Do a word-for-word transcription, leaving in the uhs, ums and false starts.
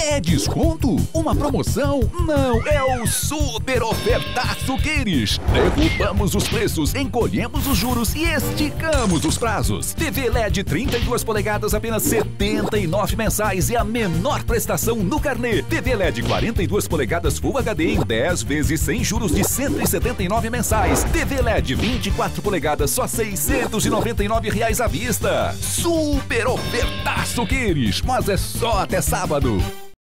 É desconto? Uma promoção? Não, é o Super Ofertaço Queires. Derrubamos os preços, encolhemos os juros e esticamos os prazos. T V L E D trinta e duas polegadas apenas setenta e nove mensais e a menor prestação no carnê. T V L E D quarenta e duas polegadas Full H D em dez vezes sem juros de cento e setenta e nove mensais. T V L E D vinte e quatro polegadas só seiscentos e noventa e nove reais à vista. Super Ofertaço Queires, mas é só até sábado.